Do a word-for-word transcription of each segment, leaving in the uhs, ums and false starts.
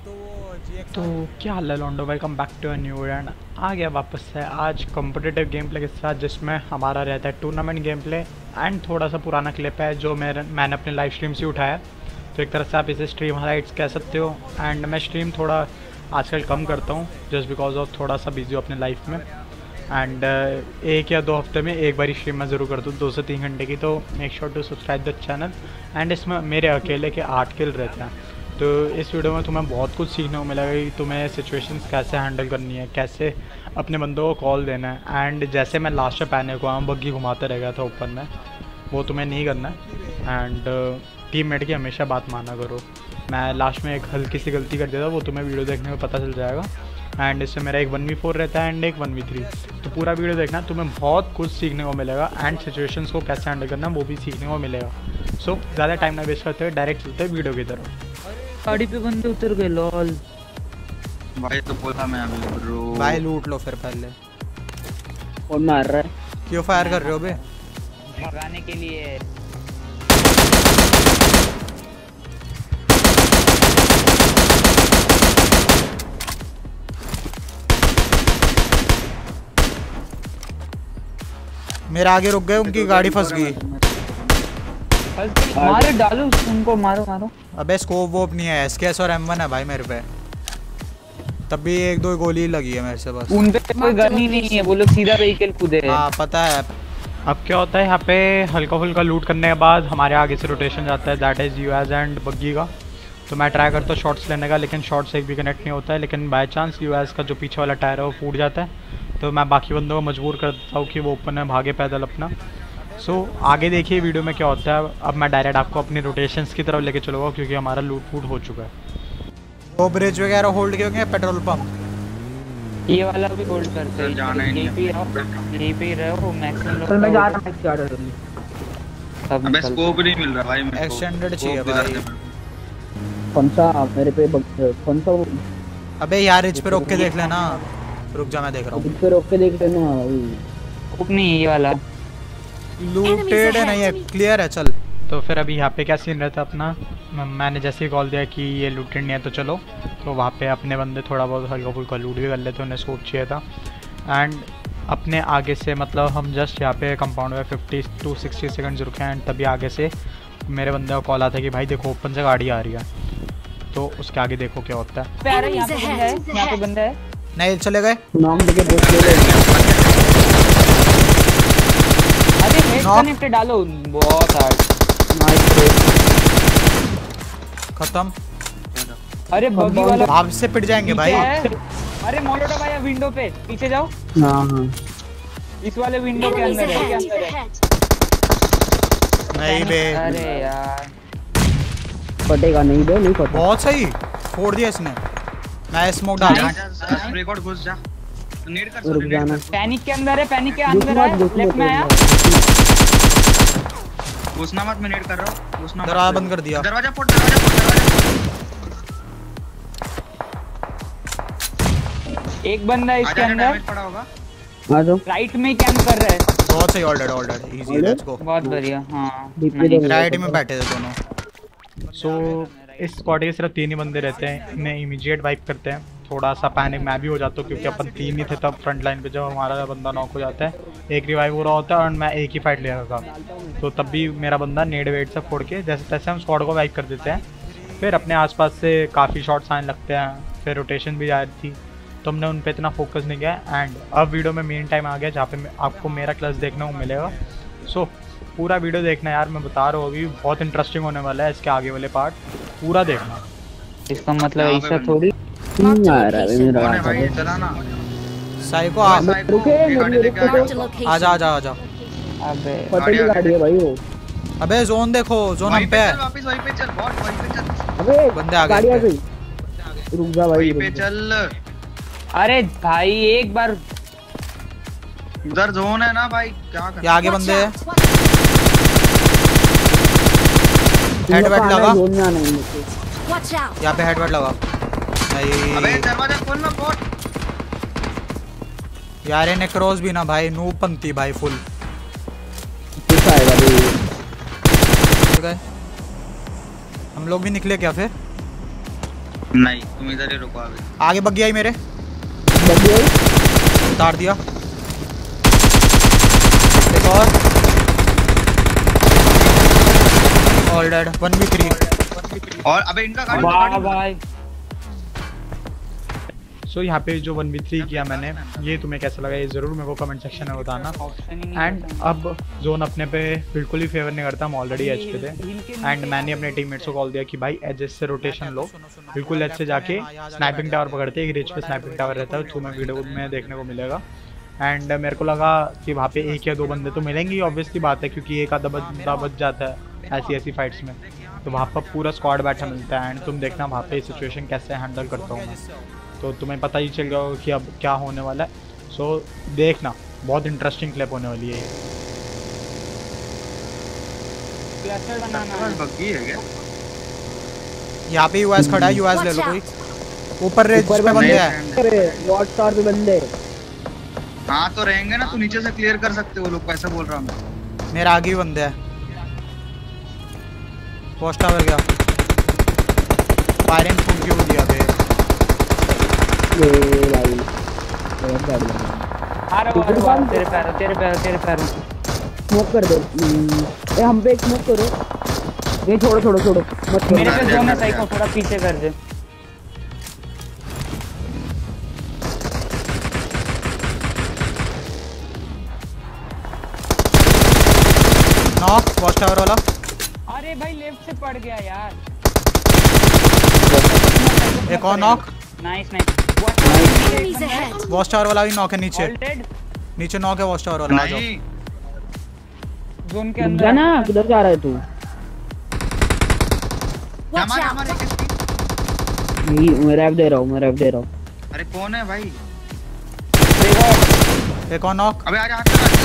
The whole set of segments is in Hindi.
तो क्या हाल है लॉन्डो भाई, come back to a new and आ गया वापस से आज कॉम्पिटिटिव गेम प्ले के साथ, जिसमें हमारा रहता है टूर्नामेंट गेम प्ले एंड थोड़ा सा पुराना क्लिप है जो मेरे मैंने अपने लाइव स्ट्रीम से उठाया। तो एक तरह से आप इसे स्ट्रीम हाइलाइट्स कह सकते हो। एंड मैं स्ट्रीम थोड़ा आजकल कम करता हूँ जस्ट बिकॉज ऑफ थोड़ा सा बिजी हूँ अपने लाइफ में। एंड uh, एक या दो हफ्ते में एक बार स्ट्रीम मैं ज़रूर कर दूँ दो से तीन घंटे की। तो make sure to subscribe the channel. And इसमें मेरे अकेले के आठ किल रहते हैं। तो इस वीडियो में तुम्हें बहुत कुछ सीखने को मिलेगा कि तुम्हें सिचुएशंस कैसे हैंडल करनी है, कैसे अपने बंदों को कॉल देना है। एंड जैसे मैं लास्ट में पहने को आम बग्गी घुमाते रह गया था ऊपर में, वो तुम्हें नहीं करना है। एंड टीममेट की हमेशा बात माना करो। मैं लास्ट में एक हल्की सी गलती कर दिया था, वो तुम्हें वीडियो देखने में पता चल जाएगा। एंड इससे मेरा एक वन वी फोर रहता है एंड एक वन वी थ्री। तो पूरा वीडियो देखना, तुम्हें बहुत कुछ सीखने को मिलेगा एंड सिचुएशंस को कैसे हैंडल करना वो भी सीखने को मिलेगा। सो so, ज़्यादा टाइम ना वेस्ट करते हुए डायरेक्ट चलते हैं वीडियो की तरफ। गाड़ी पे बंदे उतर गए लॉल भाई। तो बोला मैं अभी ब्रो भाई लूट लो फिर पहले। कौन मार रहा है? क्यों फायर कर रहे हो बे? भगाने के लिए। मेरे आगे रुक गए, उनकी गाड़ी फंस गई। मारो डालो उनको, मारो मारो। अबे स्कोप वोप नहीं है, एसकेएस और एम वन है भाई मेरे पे। तब भी एक दो गोली लगी है मेरे से बस। उन पे कोई गन ही नहीं है, वो लोग सीधा व्हीकल कूदे हैं। हाँ पता है। अब क्या होता है यहाँ पे, हल्का फुल्का लूट करने के बाद हमारे आगे से रोटेशन जाता है, that is US and buggy का। तो मैं ट्राई करता हूँ शॉट्स लेने का, लेकिन शॉट्स एक भी कनेक्ट नहीं होता है। लेकिन बाय चांस यूएस का जो पीछे वाला टायर है वो फूट जाता है। तो मैं बाकी बंदों को मजबूर करता हूँ कि वो ऊपर में भागे पैदल अपना। सो so, आगे देखिए वीडियो में क्या होता है। अब मैं डायरेक्ट आपको अपनी रोटेशंस की तरफ लेके चलूँगा क्योंकि हमारा लूट फूट हो चुका है। वो ब्रिज वगैरह होल्ड किए होंगे, पेट्रोल पंप ये वाला भी होल्ड करते हैं। जाना ही नहीं है। यहीं पे ही रहो मैक्सिमम लोग। चल मैं जा रहा हूं, जा रहा हूं। अबे स्कोप नहीं मिल रहा भाई मेरे को। एक्सटेंडेड चाहिए भाई। कौन सा मेरे पे कौन सा? अबे यार रिच पे रोक के देख लेना। रुक जा मैं देख रहा हूँ। रिच पे रोक के देख लेना भाई। स्कोप नहीं ये वाला। लूटेड है नहीं है, क्लियर है। चल तो फिर अभी यहाँ पे क्या सीन रहता है अपना, मैंने जैसे ही कॉल दिया कि ये लूटेड नहीं है तो चलो, तो वहाँ पे अपने बंदे थोड़ा बहुत हल्का फुल्का लूट भी कर लेते, उन्हें स्कोप चाहिए था। एंड अपने आगे से मतलब हम जस्ट यहाँ पे कंपाउंड में फिफ्टी टू सिक्सटी सेकंड्स रुके हैं। एंड तभी आगे से मेरे बंदे को कॉल आता है कि भाई देखो ओपन से गाड़ी आ रही है। तो उसके आगे देखो क्या होता है। प्यारे यहाँ पे बंदा है, यहाँ पे बंदा है। नहीं चले गए। नाम देके बोल ले। अरे हेड कनेक्ट डालो, बहुत हार्ड। खत्म। अरे बगी वाला भाव से पिट जाएंगे भाई। अरे मोलोटोव आया विंडो पे, पीछे जाओ। हां हां इस वाले विंडो के अंदर है, के अंदर है। नहीं बे। अरे यार फटेगा नहीं बे, नहीं फटेगा। बहुत सही फोड़ दिया इसने। मैं स्मोक डाल जा जा स्प्रे कोड घुस जा। नीड कर रुक जाना। पैनिक के अंदर है, पैनिक के अंदर है। लेफ्ट में आया। घुसना मत, मैं नीड कर रहा हूं। घुसना मत। दरवाजा बंद कर दिया। दरवाजा फोड़, दरवाजा फोड़, दरवाजा फोड़। एक बंदा है इसके अंदर। डैमेज पड़ा होगा। आ जाओ। राइट में कैंप कर रहा है। बहुत सही। All dead, all dead. Easy, let's go. बहुत बढ़िया। हां राइट में बैठे थे दोनों। सो so, इस स्क्वाड के सिर्फ तीन ही बंदे रहते हैं, इन्हें इमीडिएट वाइप करते हैं। थोड़ा सा पैनिक मैं भी हो जाता हूँ क्योंकि अपन तीन ही थे तब फ्रंट लाइन पे जब हमारा बंदा नॉक हो जाता है। एक रिवाइव हो रहा होता है और मैं एक ही फाइट ले रहा था। तो तब भी मेरा बंदा नेड वेट से फोड़ के जैसे तैसे हम स्क्वाड को वाइप कर देते हैं। फिर अपने आसपास से काफ़ी शॉट्स आने लगते हैं, फिर रोटेशन भी जा रही थी तो हमने उन पर इतना फोकस नहीं किया। एंड अब वीडियो में मेन टाइम आ गया जहाँ पे आपको मेरा क्लच देखने को मिलेगा। सो so, पूरा वीडियो देखना यार, मैं बता रहा हूँ अभी बहुत इंटरेस्टिंग होने वाला है। इसके आगे वाले पार्ट पूरा देखना। इसका मतलब ऐसा थोड़ी नहीं आ रहा है मेरा। कौन है भाई? चला ना साइको आ। रुके आजा आजा आजा। अबे फटेगी गाड़ी है भाई वो। अबे जोन देखो, जोन हम पे है। वापस वहीं पे चल, बॉट वहीं पे चल। अबे बंदे आ गए। गाड़ी आ गई। रुक जा भाई, वहीं पे चल। अरे भाई एक बार उधर जोन है ना भाई, क्या कर। ये आगे बंदे हैं। हेडवेट लगा। जोन में आना है मुझे। यहाँ पे हेडवेट लगा। नहीं अबे दरवाजा खोल ना बॉट। यार इन्हें क्रॉस भी ना भाई, नूब पंती भाई फुल। किस आएगा भाई? हम लोग भी निकले क्या फिर? नहीं तुम इधर ही रुको अभी। आगे बग गया ही मेरे, बग्गी आई। उतार दिया। एक और all dead. One v three. और अबे इनका गाड़ी वाह भाई। सो यहाँ पे जो वन वी थ्री किया मैंने, ये तुम्हें कैसा लगा ये ज़रूर मेरे को कमेंट सेक्शन में बताना। एंड अब जोन अपने पे बिल्कुल ही फेवर नहीं करता, हम ऑलरेडी एज पे थे। एंड मैंने अपने टीममेट्स को कॉल दिया कि भाई एजेस से रोटेशन लो, बिल्कुल एज से जाके स्नाइपिंग टावर पकड़ते, एक रिच पे स्नाइपिंग टावर रहता है, तुम्हें वीडियो में देखने को मिलेगा। एंड मेरे को लगा कि वहाँ पे एक या दो बंदे तो मिलेंगे ही, ऑब्वियसली बात है, क्योंकि एक आधा बंदा बच जाता है ऐसी ऐसी फाइट्स में, तो वहाँ पर पूरा स्क्वाड बैठा मिलता है। एंड तुम देखना वहाँ पे सिचुएशन कैसे हैंडल करता हूँ मैं, तो तुम्हें पता ही चल गया होगा कि अब क्या होने वाला है। सो so, देखना, बहुत इंटरेस्टिंग क्लिप होने वाली है। क्लस्टर बनाना है। बग्गी है क्या? यहाँ पे यूएस खड़ा है, यूएस ले लो कोई। ऊपर रेंज पे बंदे हैं। अरे वॉच टावर पे बंदे। हाँ तो रहेंगे ना, तू नीचे से क्लियर कर सकते हो लोग, कैसे बोल रहा हूँ मैं। मेरा आगे ही बंदे हैं। पोस्ट टावर गया, फायरिंग फुल क्यों दिया बे। ये भाई बहुत गाड़ी है। अरे वाह अरे वाह, तेरे पैरों तेरे पैरों तेरे पैरों। स्मोक कर दो। हम्म, ए हम पे एक स्मोक करो। ये छोड़ो छोड़ो छोड़ो मत करो। मेरे पे जोन है, साइको थोड़ा पीछे कर दे। नॉक वॉच टावर वाला। अरे भाई लेफ्ट से पड़ गया यार। एक और knock. Nice nice. Watch tower वाला भी नॉक है नीचे। ऑल्टेड नीचे नॉक है वॉच टावर वाला। आ जाओ। नहीं जोन के अंदर जाना, किधर जा रहा है तू? हमारे हमारे किसकी? नहीं मैं रैप दे रहा हूँ, मैं रैप दे रहा हूँ। अरे कौन है भाई? एक और नॉक। अबे आजा हट कर।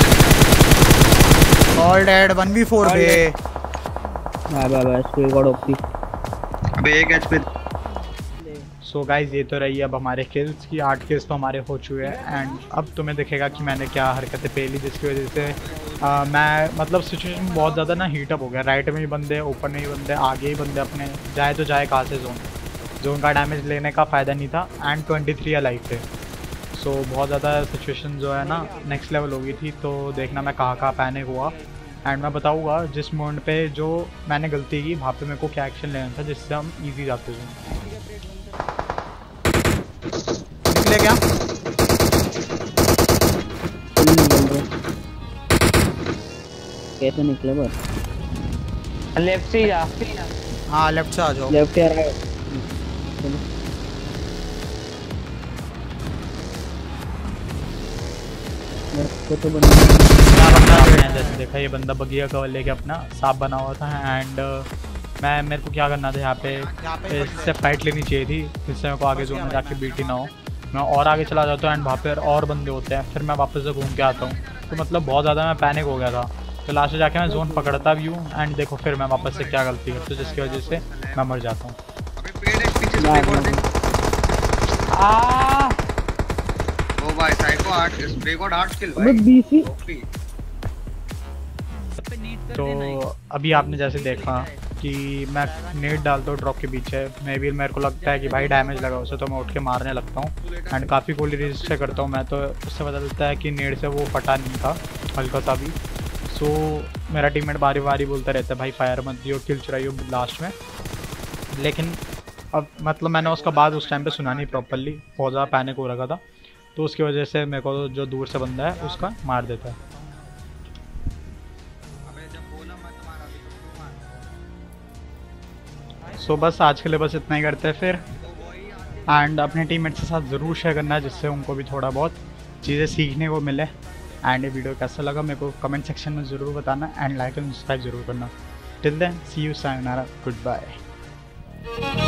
All dead. One v four बे। Bye bye bye screen god OP. अबे एक एच पे। सो गाइज ये तो रही अब हमारे किल्स की, आठ किल्स तो हमारे हो चुके हैं। एंड अब तुम्हें दिखेगा कि मैंने क्या हरकतें पेली, जिसकी वजह से आ, मैं मतलब सिचुएशन बहुत ज़्यादा ना हीटअप हो गया। राइट में ही बंदे, ऊपर में ही बंदे, आगे ही बंदे, अपने जाए तो जाए कहाँ से जोन। जोन का डैमेज लेने का फ़ायदा नहीं था। एंड ट्वेंटी थ्री अलाइव थे। सो so, बहुत ज़्यादा सिचुएशन जो है ना नेक्स्ट लेवल हो गई थी। तो देखना मैं कहाँ कहाँ पैनिक हुआ। एंड मैं बताऊँगा जिस मोमेंट पे जो मैंने गलती की, वहाँ पे मेरे को क्या एक्शन लेना था जिससे हम ईजी जाते थे। निकले क्या? कैसे निकले बस? लेफ्ट से जा। हाँ लेफ्ट से आ जाओ। लेफ्ट या राइट? तो तो बंदा क्या बंदा आपने जैसे देखा, ये बंदा बगिया कवर लेके अपना सांप बना हुआ था। एंड मैं मेरे को क्या करना था यहाँ पे, इससे फाइट लेनी चाहिए थी, जिससे मेरे को आगे जोन में जाके बीटी ना हो। मैं और आगे चला जाता हूँ एंड वहाँ पर और बंदे होते हैं, फिर मैं वापस से घूम के आता हूँ। तो मतलब बहुत ज़्यादा मैं पैनिक हो गया था। तो लास्ट में जाके मैं जोन पकड़ता भी हूँ एंड देखो फिर मैं वापस से क्या गलती करता हूँ, जिसकी वजह से मैं मर जाता हूँ। अबे पेड़ एक पीछे से एक और देख। आ ओ भाई साइको आठ रिकॉर्ड आठ किल अबे भाई। BC OP. तो अभी आपने जैसे देखा कि मैं नेट डालता हूँ ड्रॉप के पीछे, मे भी मेरे को लगता है कि भाई डैमेज लगा उसे, तो मैं उठ के मारने लगता हूँ। एंड काफ़ी गोली रजिस्टर करता हूँ मैं, तो उससे पता चलता है कि नेट से वो फटा नहीं था हल्का सा भी। सो मेरा टीममेट बारी बारी बोलता रहता है भाई फायर मत दियो, किल चुराइयो लास्ट में। लेकिन अब मतलब मैंने उसका बाद उस टाइम पे सुना नहीं प्रॉपरली, बहुत ज़्यादा पैनिक हो रखा था, तो उसकी वजह से मेरे को जो दूर से बंदा है उसका मार देता है। सो so, बस आज के लिए बस इतना ही करते हैं फिर। एंड अपने टीममेट्स के साथ ज़रूर शेयर करना है, जिससे उनको भी थोड़ा बहुत चीज़ें सीखने को मिले। एंड ये वीडियो कैसा लगा मेरे को कमेंट सेक्शन में ज़रूर बताना। एंड लाइक एंड सब्सक्राइब ज़रूर करना। टिल देन सी यू, सायोनारा, गुड बाय।